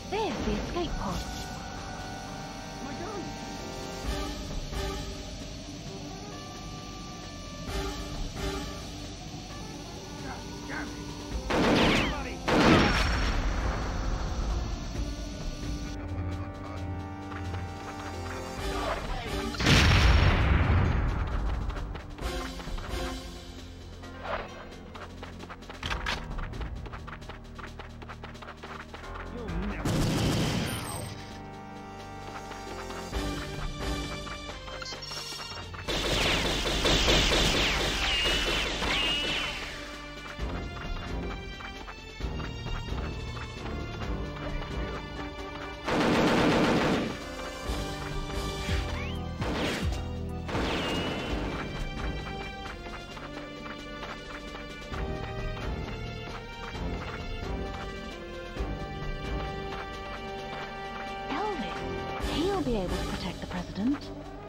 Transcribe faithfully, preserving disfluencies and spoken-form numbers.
There's the escape pod. My gun! God damn it! Somebody! You'll never now. Elvis, he'll be able to protect the president.